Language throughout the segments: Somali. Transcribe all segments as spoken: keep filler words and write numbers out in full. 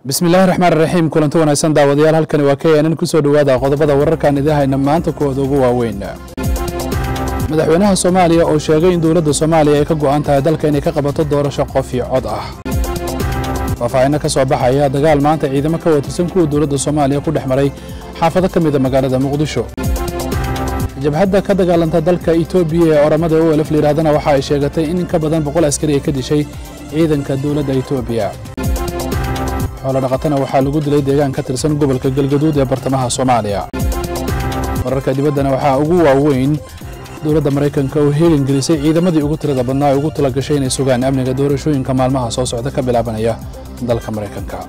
بسم الله الرحمن الرحيم كلنتو wanaagsan daawadayaal halkani waa keenan ku soo dhawaada qodobada wararkan idahayna maanta kooda ugu waaweyn madaxweynaha Soomaaliya oo sheegay in dawladda Soomaaliya ay ka go'an tahay dalka inay ka qabato doorasho qof iyo cod ah wafaayna ka soo baxaya dagaal maanta ciidamo ka watirsan kuwa dawladda Soomaaliya ku dhaxmaray xaafado kamid ah magaalada Muqdisho jabhadda ka dagaalanta dalka Itoobiya ee oramada oo elf liiraadana waxa ay sheegatay in ka badan boqol askari ay ka dishay ciidanka dawladda Itoobiya xoolo dhaqatana waxa lagu dilay deegaan ka tirsan gobolka Galgaduud ee bartamaha Soomaaliya wararka dibaddana waxa ugu waaweyn dawladda Mareykanka oo heegan gelisay ciidamadii ugu tirada badnaa ugu tala gashay inay sugaan amniga doorashooyinka maalmaha soo socda ka bilaabanaya dalka Mareykanka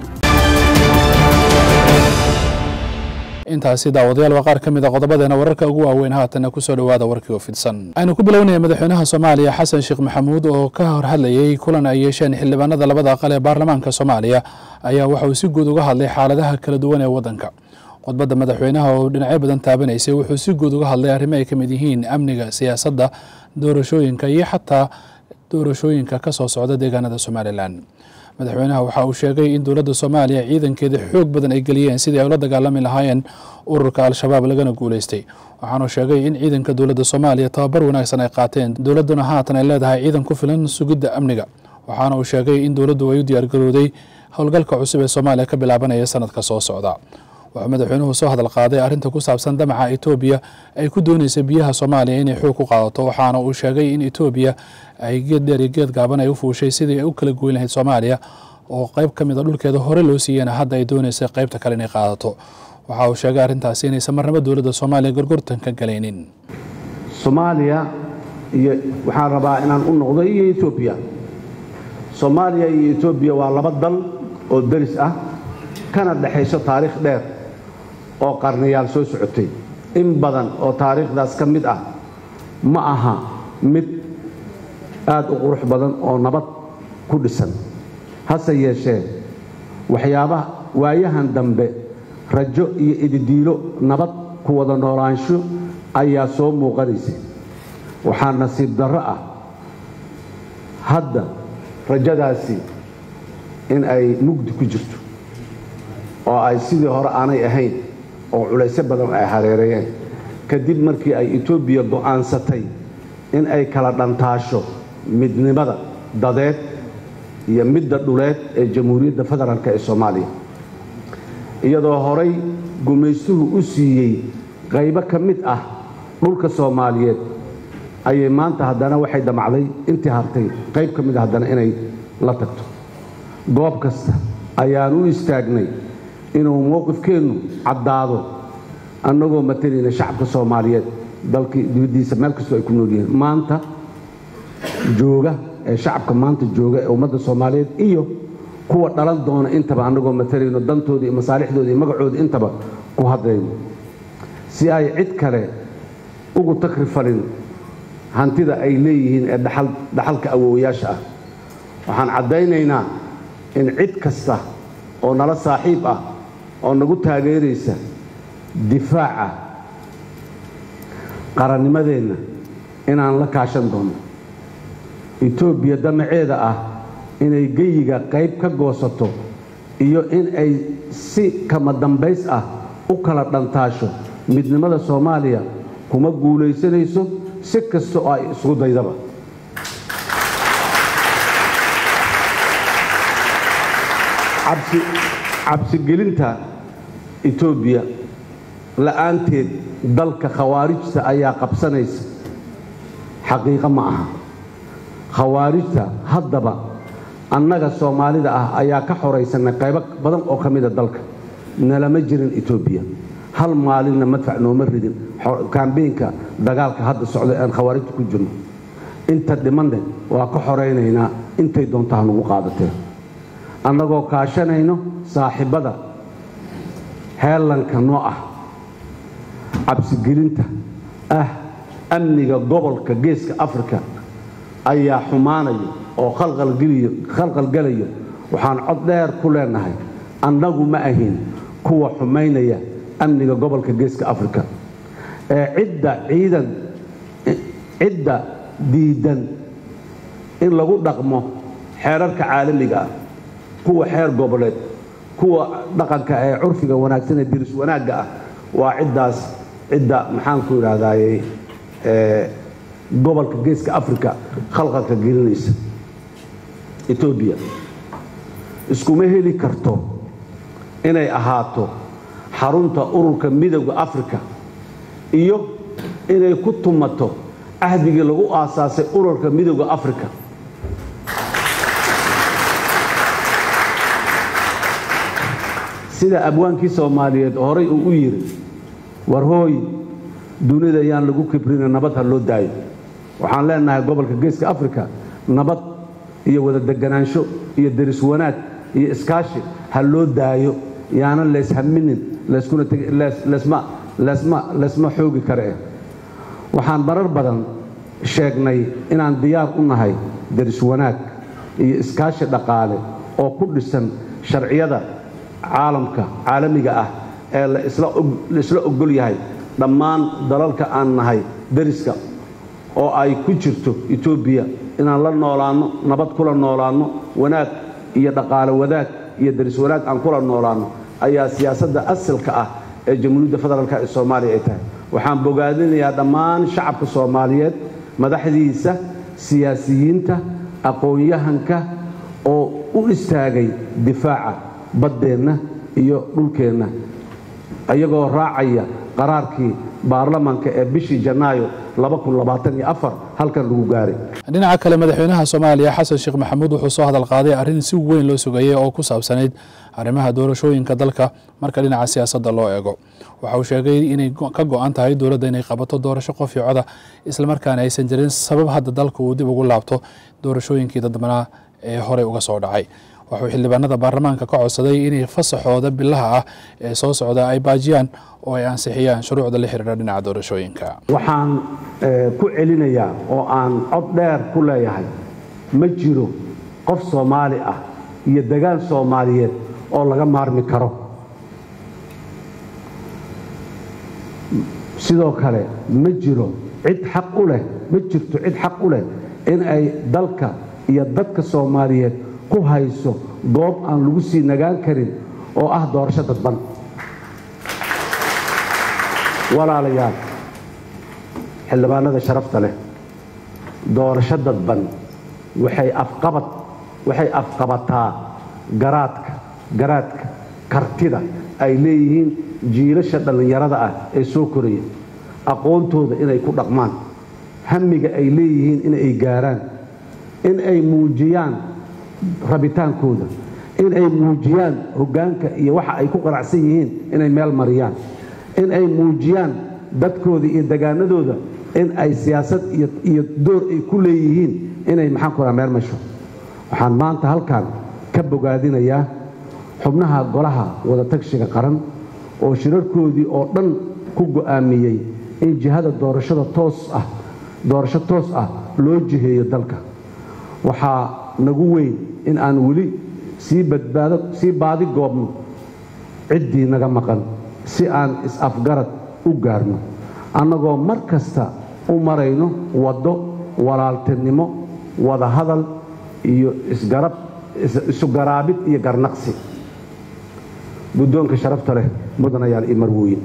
intaasi daawadayaal waa qaar kamid ah qodobadeena wararka ugu waaweyn haatan ku soo dhawaada warkii oo fidsan aynu ku bilownay madaxweynaha Soomaaliya Xasan Sheekh Maxamuud oo ka hor hadlayay kulan ay yeesheen xildhibaanada labada aqal ee baarlamaanka Soomaaliya ayaa waxa uu si guud uga hadlay xaaladaha kala duwan ee wadanka qodbada madaxweynaha oo dhinacyo badan taabanaysay wuxuu si guud uga hadlay arrimo ay kamid yihiin amniga siyaasadda doorashooyinka iyo xataa doorashooyinka ka soo socda deegaanada Soomaaliland madaxweynaha waxa uu sheegay in dawladda Soomaaliya ciidankeeda xoog badan ay galiyeen sidii ay ula dagaalami lahaayeen ururka al-shabaab lagana guuleystay waxaana sheegay in ciidanka dawladda Soomaaliya tababar wanaagsan ay qaateen dawladuna haatan ay leedahay ciidan ku filan sugidda amniga waxaana uu sheegay in dawladdu ay u diyaar garowday howlgalka cusub ee Soomaaliya ka bilaabanaya sanadka soo socda waxa madaxweynuhu soo hadal qaaday arrinta ku saabsan damaca Itoobiya ay ku doonayso biyaha Soomaaliya inay xoog ku qaadato waxaana uu sheegay in Itoobiya ay geed dheer iyo geed gaaban ay u fuushay sidii ay u kala goyn lahayd Soomaaliya oo qayb kamid ah dhulkeeda hore loo siiyana hadda ay doonayso qaybta kale inay qaadato waxa uu sheegay arrintaasi inay samarnimo dawladda Soomaaliya gorgortan ka galaynin Soomaaliya iyo waxaan rabaa inaan u noqdo iyo Itoobiya Soomaaliya iyo Itoobiya waa laba dal oo daris ah kana dhaxayso taariikh dheer oo qarniyaal soo socotay in badan oo taariikhdaas ka mid ah ma aha mid aad u qurux badan oo nabad ku dhisan hase yeeshee waxyaabaha waayahan dambe rajo iyo ididiilo nabad ku wada noolaansho ayaa soo muuqanaysay waxaa nasiib darro ah hadda rajadaasi in ay mugdi ku jirto oo ay sidii hore aanay ahayn oo culaysyo badan ay hareerayeen kadib markii ay Itoobiya go'aansatay in ay kala dhantaasho midnimada dadeed iyo midda dhuleed ee Jamhuuriyadda Federaalka ee Soomaaliya iyadoo horay gumaystuhu u siiyay qaybo ka mid ah dhulka Soomaaliyeed ayay maanta haddana waxay damacday intii hartay qayb ka mid ah haddana inay la tagto goob kasta ayaan u istaagnay inuu mowqifkeenu caddaado annagoo matalayna shacabka Soomaaliyeed dalkii dibadiisa meel kastoo ay ku nool yihiin maanta jooga ee shacabka maanta jooga ee ummadda Soomaaliyeed iyo kuwa dhalan doona intaba annagoo matalayno dantooda iyo masaalixdooda iyo magacooda intaba ku hadlayno si ay cid kale ugu takrifalin hantida ay leeyihiin ee dhaxal dhaxalka awoowayaasha ah waxaan caddaynaynaa in cid kasta oo nala saaxiib ah oo nagu taageeraysa difaaca qarannimadeenna inaan la kaashan doono Itoobiya damaceeda ah inay geyiga qayb ka goosato iyo in ay si kama dambays ah u kala dhantaasho midnimada Soomaaliya kuma guulaysanayso si kasta oo ay isku daydaba cabsi cabsi gelinta Itoobiya la'aanteed dalka khawaarijta ayaa qabsanaysa xaqiiqo ma aha khawaarijta haddaba annaga Soomaalida ah ayaa ka xoreysanay qaybo badan oo ka mid ah dalka nalama jirin Itoobiya hal maalinna madfac nooma ridin kaambeenka dagaalka hadda socda aan khawaarijta ku jirno inta dhimanay waa ka xoreynaynaa intay doontaa nagu qaadatay annagoo kaashanayno saaxiibada heelanka noo ah cabsigelinta ah amniga gobolka geeska Afrika ayaa xumaanayo oo khalqal galiyo khalqal galayo waxaan cod dheer ku leenahay annagu ma ahin kuwa xumaynaya amniga gobolka geeska Afrika ee cidda ciidan cidda diidan in lagu dhaqmo xeerarka caalamiga ah kuwa xeer goboleed kuwa dhaqanka ee curfiga wanaagsan ee diris wanaagga ah waa ciddaas cidda maxaan ku yiraahdaayay ee gobolka geeska Afrika khalqalka gelinaysa Ethiopia iskuma heli karto inay ahaato xarunta ururka midowga Afrika iyo inay ku tumato ahdigii lagu aasaasay ururka midowga Afrika sida abwaankii Soomaaliyeed horay uu u yiri war hooy dunida yaan lagu kibrin nabad ha loo daayo waxaan leenahay gobolka geeska Afrika nabad iyo wada deganaansho iyo deris wanaag iyo iskaashi ha loo daayo yaana lees haminin leeskuna leesma leesma leesma xoogi kare waxaan barar badan sheegnay inaan diyaar u nahay deris wanaag iyo iskaashi dhaqaale oo ku dhisan sharciyada caalamka caalamiga ah ee la isla isla ogol yahay dhammaan dalalka aan nahay deriska oo ay ku jirto Ethiopia inaan la noolaano nabad kula noolaano wanaag iyo dhaqaale wadaag iyo deris wanaag aan kula noolaano ayaa siyaasadda asalka ah ee Jamhuuriyadda Federaalka ee Soomaaliya ay tahay waxaan bogaadinayaa dhammaan shacabka Soomaaliyeed madaxdiisa siyaasiyiinta aqoon-yahanka oo u istaagay difaaca baddeena iyo dhulkeena ayagoo raacaya qaraarkii baarlamaanka ee bishii Janaayo laba kun labaatan iyo afar halkan lagu gaaray dhinaca kale madaxweynaha Soomaaliya Xasan Sheekh Maxamuud wuxuu soo hadal qaaday arrin si weyn loo sugayay oo ku saabsaneyd arrimaha doorashooyinka dalka marka dhinaca siyaasadda loo eego waxa uu sheegay inay ka go'an tahay dawladda inay qabato doorasho qof iyo cod isla markaana aysan jirin sabab hadda dalku uu dib ugu laabto doorashooyinkii dadbanaa ee hore uga soo dhacay wuxuu xildhibaanada baarlamaanka ka codsaday inay fasaxooda bilaha ah ee soo socda ay baajiyaan oo ay ansixiyaan shuruucda la xiriira dhinaca doorashooyinka waxaan ku celinayaa oo aan cod dheer ku leeyahay ma jiro qof Soomaali ah iyo degaan Soomaaliyeed oo laga maarmi karo sidoo kale ma jiro cid xaq u leh ma jirto cid xaq u leh in ay dalka iyo dadka Soomaaliyeed ku hayso goob aan lagu sii nagaan karin oo ah doorasho dadban walaalayaal xildhibaanada sharafta leh doorasho dadban waxay afqabad waxay afqabataa garaadka garaadka kartida ay leeyihiin jiilasha dhalinyarada ah ee soo koraya aqoontooda inay ku dhaqmaan hamiga ay leeyihiin in ay gaaraan in ay muujiyaan rabitaankooda in ay muujiyaan hoggaanka iyo waxa ay ku qanacsan yihiin inay meel mariyaan in ay muujiyaan dadkooda iyo degaanadooda in ay siyaasad iyo iyo door ay ku leeyihiin inay maxaan ku meel masho waxaan maanta halkan ka bogaadinayaa xubnaha golaha wada tagshiga qaran oo shirarkoodii oo dhan ku go'aamiyey in jihada doorashada toos ah doorasho toos ah loo jiheeyo dalka waxaa nagu weyn in aan weli sii badbaado sii baadi goobno ciddii naga maqan si aan is-afgarad u gaarno annagoo mar kasta u marayno waddo walaaltinimo wada hadal iyo isgarab isu garaabid iyo garnaqsi guddoonka sharafta leh mudanayaal iyo marwooyin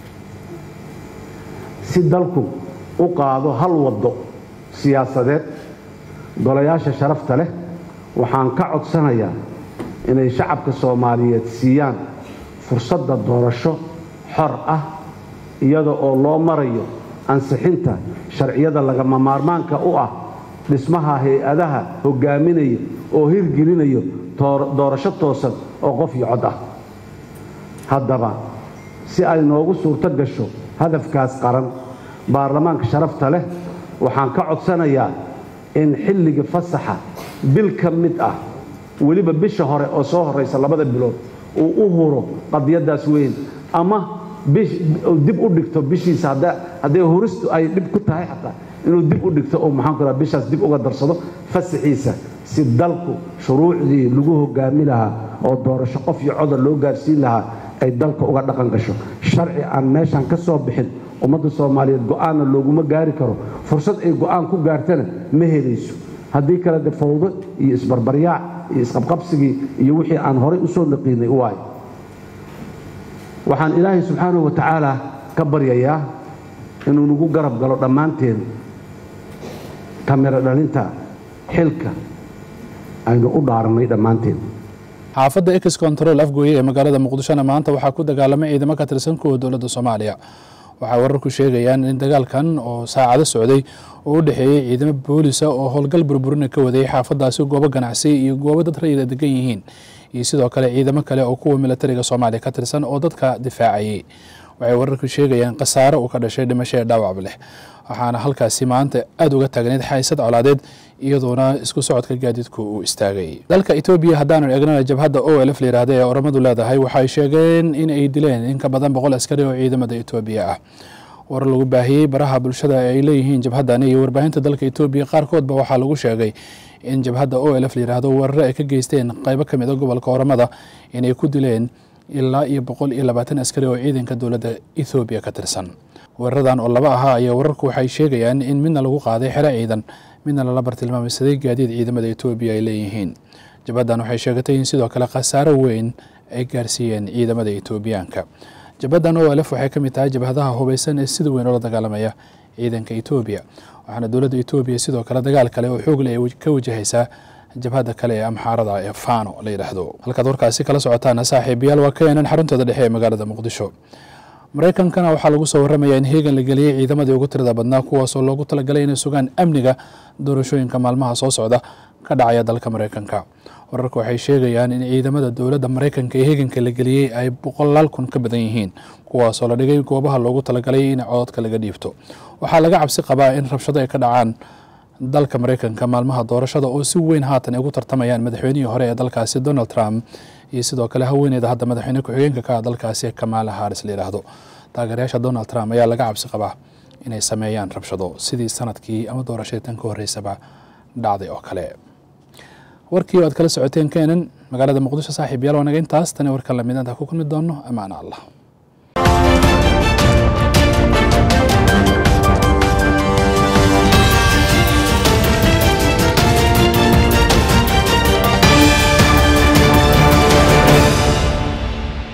si dalku u qaado hal waddo siyaasadeed golayaasha sharafta leh waxaan ka codsanayaa inay shacabka Soomaaliyeed siiyaan fursadda doorasho xor ah iyada oo loo marayo ansixinta sharciyada lagama maarmaanka u ah dhismaha hay'adaha hogaaminaya oo hirgelinayo doorasho toosan oo qof iyo cod ah haddaba si ay noogu suurto gasho hadafkaas qaran baarlamaanka sharafta leh waxaan ka codsanayaa in xilliga fasaxa bil ka mid ah weliba bisha hore oo soo horeysa labada bilood uu u huro qadiyadaas weyn ama dib u dhigto bishiisa haddii huristu ay dhib ku tahay xataa inuu dib u dhigto oo maxaan ku bishaas dib uga darsado fasaxiisa si dalku shuruucdii lagu hogaami lahaa oo doorasho qof iyo cod loo gaarsiin lahaa ay dalka uga dhaqan gasho sharci aan meeshan ka soo bixin ummadda Soomaaliyeed go'aan looguma gaari karo fursad ay go'aan ku gaartana ma helayso haddii kala dafowdo iyo isbarbaryaa iyo isqabqabsigii iyo wixii aan horay u soo naqiinay u waay waxaan ilaahay subxaanahu wa tacaala ka baryayaa inuu nagu garab galo dhammaanteen tamiro dhalinta xilka aynu u dhaarannay dhammaanteen xaafadda ex control afgooye ee magaalada muqdishona maanta waxaa ku dagaalamay ciidamo ka tirsan kuwa dowladda soomaaliya waxay wararku sheegayaan in dagaalkan oo saacado socday oo u dhexeeyey ciidamo boolisa oo howlgal burburina ka waday xaafadaasi goobo ganacsi iyo goobo dad rayida degan yihiin iyo sidoo kale ciidamo kale oo kuwa militariga soomaaliya ka tirsan oo dadka difaacayay waxay wararku sheegayaan khasaare uu ka dhashay dhimasho ee dhaawacba leh waxaana halkaasi maanta aad uga taagneyd xaysad colaadeed iyadoona isku socodka gaadiidku uu istaagay dalka Itoobiya hadaan eegnana jabhadda O L F la yiraahdo ee oramadu leedahay waxay sheegeen in ay dileen in ka badan boqol askari oo ciidamada Itoobiya ah war lagu baahiyay baraha bulshada ay leeyihiin jabhaddan iyo warbaahinta dalka Itoobiya qaarkoodba waxaa lagu sheegay in jabhadda O L F la yiraahdo warar ay ka geysteen qaybo kamid ah gobolka oramada inay ku dileen ilaa iyo boqol iyo labaatan askari oo ciidanka dowladda Itoobiya ka tirsan waradan oo laba ahaa ayaa wararku waxay sheegayaan in midna lagu qaaday xero ciidan midna la bartilmaameysaday gaadiid ciidamada Itoobiya ay leeyihiin jabhaddan waxay sheegatay in sidoo kale khasaare weyn ay gaarsiiyeen ciidamada Itoobiyaanka jabhaddan O L F waxay ka mid tahay jabhadaha hubeysan ee sida weyn oo la dagaalamaya ciidanka Itoobiya waxaana dowladda Itoobiya sidoo kale dagaal kale oo xoog leh ka wajahaysaa jabhada kale ee Amxaarada ee Faano la yiraahdo halka warkaasi kala socotaan saaxiibayaal waa keenan xaruntooda dhexe ee magaalada Muqdisho Mareykankana waxaa lagu soo waramayaa in heegan la geliyay ciidamadii ugu tirada badnaa kuwaas oo loogu talagalay inay sugaan amniga doorashooyinka maalmaha soo socda ka dhacaya dalka Mareykanka wararku waxay sheegayaan in ciidamada dowladda Mareykanka ee heeganka la geliyay ay boqolaal kun ka badan yihiin kuwaas oo la dhigay goobaha loogu talagalay in codadka laga dhiibto waxaa laga cabsi qabaa in rabshado ay ka dhacaan dalka Mareykanka maalmaha doorashada oo si weyn haatan ay ugu tartamayaan madaxweynihii hore ee dalkaasi Donald Trump iyo sidoo kale haweeneyda hadda madaxweyne ku-xigeenka ka dalkaasi Kamala Harris la yiraahdo taageerayaasha Donald Trump ayaa laga cabsi qabaa inay sameeyaan rabshado sidii sanadkii ama doorashadii ka horeysaba dhacday oo kale warkii aad kala socoteen keenan magaalada Muqdisho saaxiibayaal wanaga intaas tan warka la midanta ku kulmi doono amaana Allah